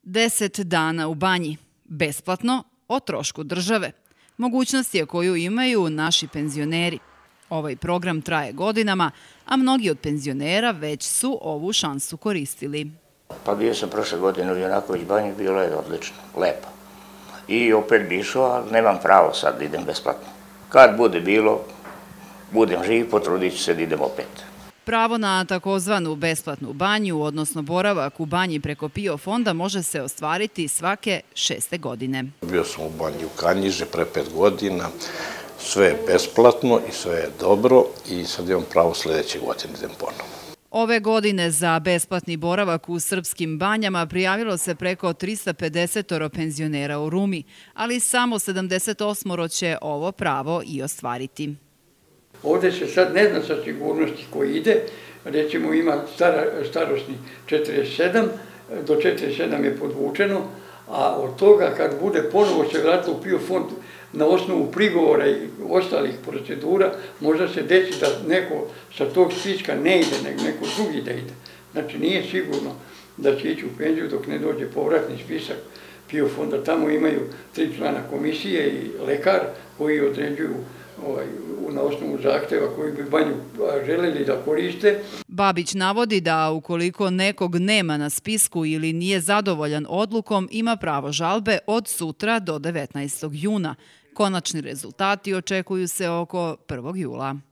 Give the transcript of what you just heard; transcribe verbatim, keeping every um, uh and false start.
Deset dana u banji. Besplatno, o trošku države. Mogućnost je koju imaju naši penzioneri. Ovaj program traje godinama, a mnogi od penzionera već su ovu šansu koristili. Pa bio sam prošle godine u Junaković banji, bilo je odlično, lepo. I opet bi išao, ali nemam pravo sad da idem besplatno. Kad bude bilo, budem živ, potrudit ću se da idem opet. Pravo na takozvanu besplatnu banju, odnosno boravak u banji preko PIO fonda, može se ostvariti svake šeste godine. Bio sam u banji u Kanjiži pre pet godina, sve je besplatno i sve je dobro i sad imam pravo sljedeće godine idem ponovo. Ove godine za besplatni boravak u srpskim banjama prijavilo se preko trista pedeset penzionera u Rumi, ali samo sedamdeset osam će ovo pravo i ostvariti. Ovdje se sad ne zna sa sigurnosti koji ide, recimo ima starosni četrdeset sedam, do četrdeset sedam je podvučeno, a od toga kad bude ponovo se vratilo u PIO fond na osnovu prigovora i ostalih procedura, možda se desi da neko sa tog spiska ne ide, nego neko drugi da ide. Znači nije sigurno da će ići u penziju dok ne dođe povratni spisak PIO fonda. Tamo imaju tri člana komisije i lekar koji određuju na osnovu zahteva koji bi banju želeli da koriste. Babić navodi da ukoliko nekog nema na spisku ili nije zadovoljan odlukom, ima pravo žalbe od sutra do devetnaestog juna. Konačni rezultati očekuju se oko prvog jula.